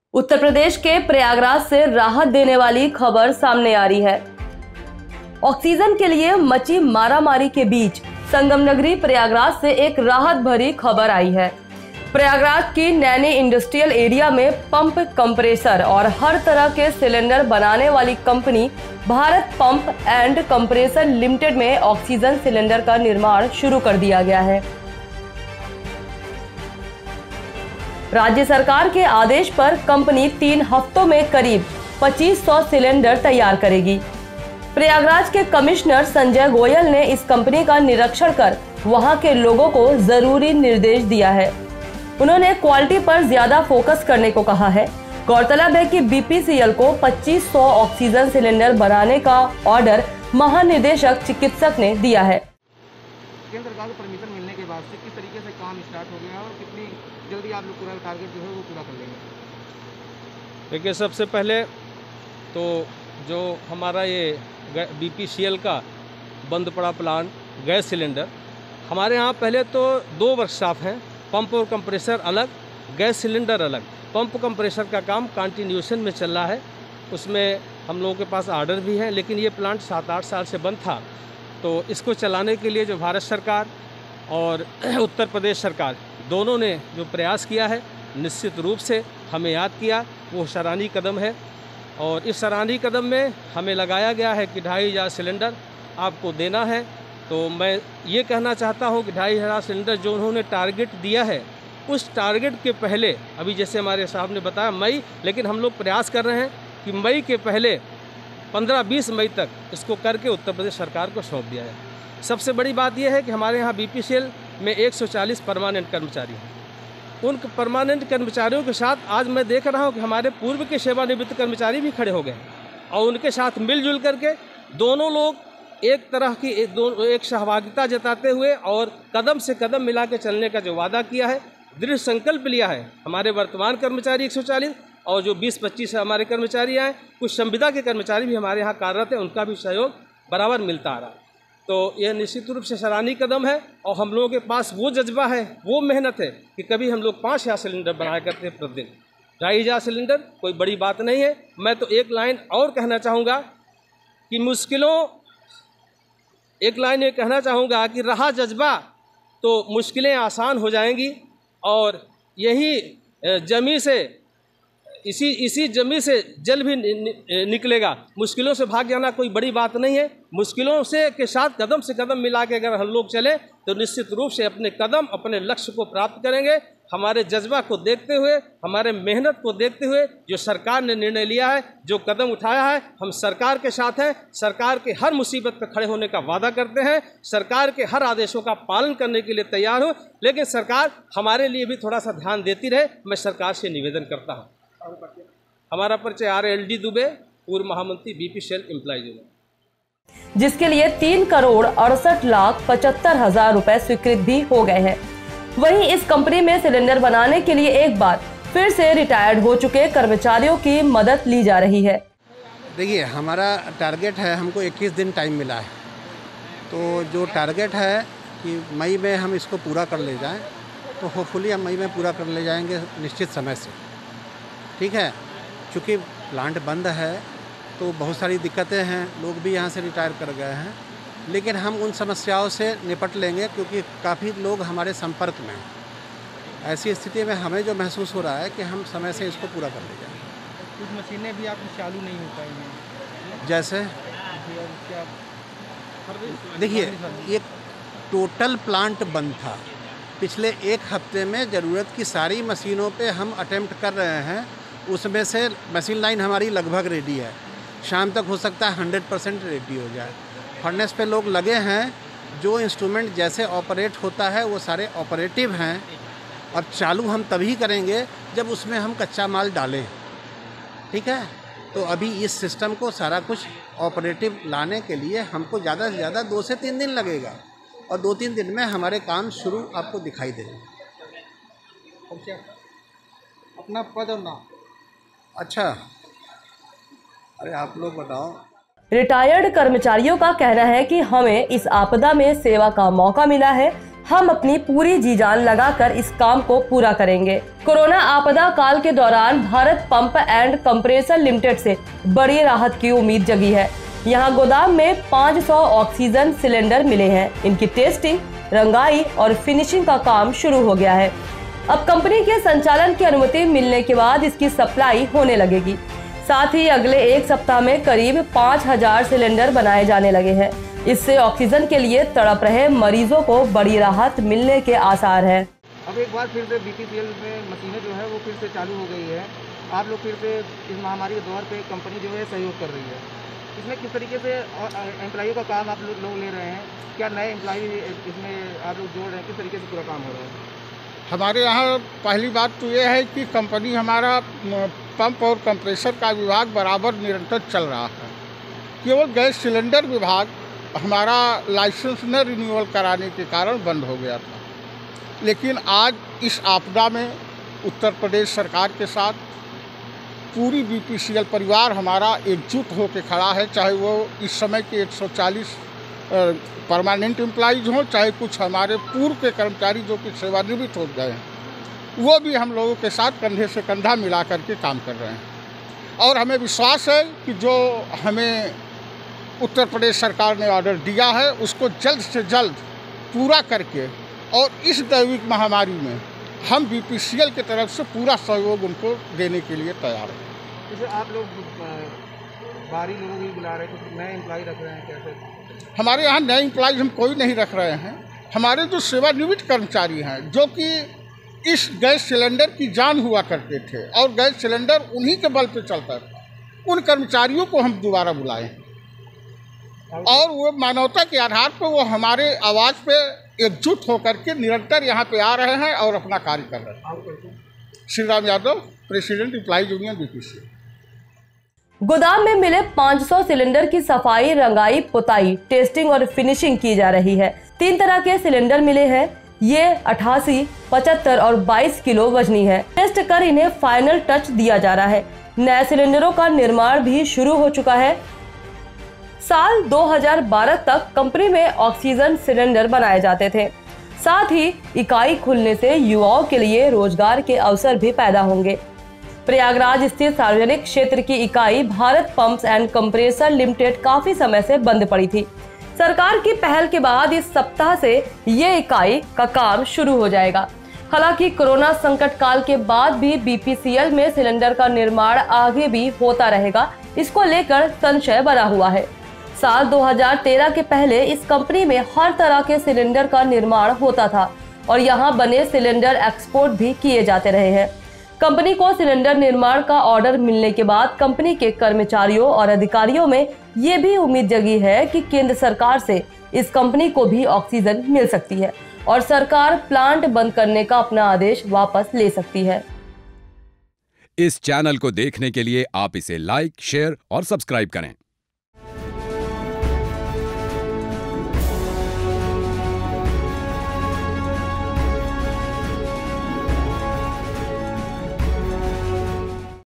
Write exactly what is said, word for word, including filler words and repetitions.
उत्तर प्रदेश के प्रयागराज से राहत देने वाली खबर सामने आ रही है। ऑक्सीजन के लिए मची मारामारी के बीच संगम नगरी प्रयागराज से एक राहत भरी खबर आई है। प्रयागराज की नैनी इंडस्ट्रियल एरिया में पंप, कंप्रेसर और हर तरह के सिलेंडर बनाने वाली company Bharat pump and compressor limited में ऑक्सीजन सिलेंडर का निर्माण शुरू कर दिया गया है। राज्य सरकार के आदेश पर कंपनी तीन हफ्तों में करीब पच्चीस सौ सिलेंडर तैयार करेगी। प्रयागराज के कमिश्नर संजय गोयल ने इस कंपनी का निरीक्षण कर वहां के लोगों को जरूरी निर्देश दिया है। उन्होंने क्वालिटी पर ज्यादा फोकस करने को कहा है। गौरतलब है कि बीपीसीएल को पच्चीस सौ ऑक्सीजन सिलेंडर बनाने का ऑर्डर महानिदेशक चिकित्सक ने दिया है। केंद्र सरकार को परमिशन मिलने के बाद से किस तरीके से काम स्टार्ट हो गया और कितनी जल्दी आप लोग पूरा टारगेट जो है वो पूरा कर लेंगे? देखिए, सबसे पहले तो जो हमारा ये बीपीसीएल का बंद पड़ा प्लांट गैस सिलेंडर, हमारे यहाँ पहले तो दो वर्कशॉप हैं, पंप और कंप्रेसर अलग, गैस सिलेंडर अलग। पंप कंप्रेसर का काम कंटिन्यूएशन में चल रहा है, उसमें हम लोगों के पास आर्डर भी है, लेकिन ये प्लांट सात आठ साल से बंद था। तो इसको चलाने के लिए जो भारत सरकार और उत्तर प्रदेश सरकार दोनों ने जो प्रयास किया है, निश्चित रूप से हमें याद किया, वो सराहनीय कदम है। और इस सराहनीय कदम में हमें लगाया गया है कि ढाई हज़ार सिलेंडर आपको देना है। तो मैं ये कहना चाहता हूँ कि ढाई हज़ार सिलेंडर जो उन्होंने टारगेट दिया है, उस टारगेट के पहले, अभी जैसे हमारे साहब ने बताया मई, लेकिन हम लोग प्रयास कर रहे हैं कि मई के पहले पंद्रह बीस मई तक इसको करके उत्तर प्रदेश सरकार को सौंप दिया जाए। सबसे बड़ी बात यह है कि हमारे यहाँ बीपीसीएल में एक सौ चालीस परमानेंट कर्मचारी हैं। उन परमानेंट कर्मचारियों के साथ आज मैं देख रहा हूँ कि हमारे पूर्व के सेवानिवृत्त कर्मचारी भी खड़े हो गए हैं और उनके साथ मिलजुल करके दोनों लोग एक तरह की एक, दो, एक सहभागिता जताते हुए और कदम से कदम मिला के चलने का जो वादा किया है, दृढ़ संकल्प लिया है। हमारे वर्तमान कर्मचारी एक सौ चालीस और जो बीस पच्चीस हमारे कर्मचारी आए, कुछ संविदा के कर्मचारी भी हमारे यहाँ कार्यरत हैं, उनका भी सहयोग बराबर मिलता आ रहा है। तो यह निश्चित रूप से सराहनीय कदम है और हम लोगों के पास वो जज्बा है, वो मेहनत है कि कभी हम लोग पाँच हज़ार सिलेंडर बनाया करते हैं प्रतिदिन। ढाई हज़ार सिलेंडर कोई बड़ी बात नहीं है। मैं तो एक लाइन और कहना चाहूँगा कि मुश्किलों एक लाइन ये कहना चाहूँगा कि रहा जज्बा तो मुश्किलें आसान हो जाएंगी और यही जमी से इसी इसी जमी से जल भी नि, नि, निकलेगा। मुश्किलों से भाग जाना कोई बड़ी बात नहीं है। मुश्किलों से के साथ कदम से कदम मिला के अगर हम लोग चले तो निश्चित रूप से अपने कदम अपने लक्ष्य को प्राप्त करेंगे। हमारे जज्बा को देखते हुए, हमारे मेहनत को देखते हुए जो सरकार ने निर्णय लिया है, जो कदम उठाया है, हम सरकार के साथ हैं। सरकार के हर मुसीबत पर खड़े होने का वादा करते हैं, सरकार के हर आदेशों का पालन करने के लिए तैयार हूँ, लेकिन सरकार हमारे लिए भी थोड़ा सा ध्यान देती रहे, मैं सरकार से निवेदन करता हूँ। हमारा परिचय आर एल डी दुबे, पूर्व महामंत्री बीपीसीएल एम्प्लॉइज यूनियन, जिसके लिए तीन करोड़ अड़सठ लाख पचहत्तर हजार रुपए स्वीकृत भी हो गए हैं। वहीं इस कंपनी में सिलेंडर बनाने के लिए एक बार फिर से रिटायर्ड हो चुके कर्मचारियों की मदद ली जा रही है। देखिए, हमारा टारगेट है, हमको इक्कीस दिन टाइम मिला है, तो जो टारगेट है कि मई में हम इसको पूरा कर ले जाएं, तो होपफुली हम मई में पूरा कर ले जाएंगे निश्चित समय से। ठीक है, चूँकि प्लांट बंद है तो बहुत सारी दिक्कतें हैं, लोग भी यहाँ से रिटायर कर गए हैं, लेकिन हम उन समस्याओं से निपट लेंगे क्योंकि काफ़ी लोग हमारे संपर्क में हैं। ऐसी स्थिति में हमें जो महसूस हो रहा है कि हम समय से इसको पूरा कर ले जाएंगे। कुछ मशीनें भी आपकी चालू नहीं हो पाई हैं, जैसे देखिए, ये टोटल प्लांट बंद था। पिछले एक हफ्ते में ज़रूरत की सारी मशीनों पे हम अटेम्प्ट कर रहे हैं, उसमें से मशीन लाइन हमारी लगभग रेडी है। शाम तक हो सकता है हंड्रेड परसेंट रेडी हो जाए। फर्नेस पे लोग लगे हैं, जो इंस्ट्रूमेंट जैसे ऑपरेट होता है वो सारे ऑपरेटिव हैं और चालू हम तभी करेंगे जब उसमें हम कच्चा माल डालें। ठीक है, तो अभी इस सिस्टम को सारा कुछ ऑपरेटिव लाने के लिए हमको ज़्यादा से ज़्यादा दो से तीन दिन लगेगा और दो तीन दिन में हमारे काम शुरू आपको दिखाई देगा। अपना पद और नाम? अच्छा, अरे आप लोग बताओ। रिटायर्ड कर्मचारियों का कहना है कि हमें इस आपदा में सेवा का मौका मिला है। हम अपनी पूरी जी जान लगाकर इस काम को पूरा करेंगे। कोरोना आपदा काल के दौरान Bharat pump and compressor limited से बड़ी राहत की उम्मीद जगी है। यहाँ गोदाम में पाँच सौ ऑक्सीजन सिलेंडर मिले हैं। इनकी टेस्टिंग, रंगाई और फिनिशिंग का काम शुरू हो गया है। अब कंपनी के संचालन की अनुमति मिलने के बाद इसकी सप्लाई होने लगेगी। साथ ही अगले एक सप्ताह में करीब पाँच हजार सिलेंडर बनाए जाने लगे हैं। इससे ऑक्सीजन के लिए तड़प रहे मरीजों को बड़ी राहत मिलने के आसार हैं। अब एक बार फिर से बीपीसीएल में मशीनें जो है वो फिर से चालू हो गई है। आप लोग फिर से इस महामारी के दौर पे कंपनी जो है सहयोग कर रही है। इसमें किस तरीके से एम्प्लॉई का काम आप लोग ले रहे हैं? क्या नए एम्प्लॉई इसमें आप लोग जोड़ रहे हैं? किस तरीके से पूरा काम हो रहा है? हमारे यहाँ पहली बात तो ये है कि कंपनी हमारा पंप और कंप्रेसर का विभाग बराबर निरंतर चल रहा है। केवल गैस सिलेंडर विभाग हमारा लाइसेंस न रिन्यूअल कराने के कारण बंद हो गया था। लेकिन आज इस आपदा में उत्तर प्रदेश सरकार के साथ पूरी बीपीसीएल परिवार हमारा एकजुट होकर खड़ा है। चाहे वो इस समय के एक सौ चालीस परमानेंट एम्प्लॉइज हों, चाहे कुछ हमारे पूर्व के कर्मचारी जो कि सेवानिवृत्त हो गए हैं, वो भी हम लोगों के साथ कंधे से कंधा मिला करके काम कर रहे हैं। और हमें विश्वास है कि जो हमें उत्तर प्रदेश सरकार ने ऑर्डर दिया है उसको जल्द से जल्द पूरा करके और इस दैविक महामारी में हम बीपीसीएल की तरफ से पूरा सहयोग उनको देने के लिए तैयार हैं। जैसे आप लोग बाहरी लोगों को बुला रहे हैं, कुछ नए एम्प्लॉय रख रहे हैं, कैसे? हमारे यहाँ नए एम्प्लॉय हम कोई नहीं रख रहे हैं। हमारे जो सेवानिवृत्त कर्मचारी हैं जो कि इस गैस सिलेंडर की जान हुआ करते थे और गैस सिलेंडर उन्हीं के बल पे चलता था, उन कर्मचारियों को हम दोबारा बुलाए और वो मानवता के आधार पर वो हमारे आवाज़ पे एकजुट होकर के निरंतर यहाँ पे आ रहे हैं और अपना कार्य कर रहे हैं। Shri Ram Yadav, president employees union BPCL. गोदाम में मिले पाँच सौ सिलेंडर की सफाई, रंगाई, पुताई, टेस्टिंग और फिनिशिंग की जा रही है। तीन तरह के सिलेंडर मिले हैं। ये अठासी, पचहत्तर और बाईस किलो वजनी है। टेस्ट कर इन्हें फाइनल टच दिया जा रहा है। नए सिलेंडरों का निर्माण भी शुरू हो चुका है। साल दो हज़ार बारह तक कंपनी में ऑक्सीजन सिलेंडर बनाए जाते थे। साथ ही इकाई खुलने से युवाओं के लिए रोजगार के अवसर भी पैदा होंगे। प्रयागराज स्थित सार्वजनिक क्षेत्र की इकाई Bharat pumps and compressor limited काफी समय से बंद पड़ी थी। सरकार की पहल के बाद इस सप्ताह से ये इकाई का काम शुरू हो जाएगा। हालांकि कोरोना संकट काल के बाद भी बीपीसीएल में सिलेंडर का निर्माण आगे भी होता रहेगा, इसको लेकर संशय बना हुआ है। साल दो हज़ार तेरह के पहले इस कंपनी में हर तरह के सिलेंडर का निर्माण होता था और यहाँ बने सिलेंडर एक्सपोर्ट भी किए जाते रहे हैं। कंपनी को सिलेंडर निर्माण का ऑर्डर मिलने के बाद कंपनी के कर्मचारियों और अधिकारियों में ये भी उम्मीद जगी है कि केंद्र सरकार से इस कंपनी को भी ऑक्सीजन मिल सकती है और सरकार प्लांट बंद करने का अपना आदेश वापस ले सकती है। इस चैनल को देखने के लिए आप इसे लाइक, शेयर और सब्सक्राइब करें।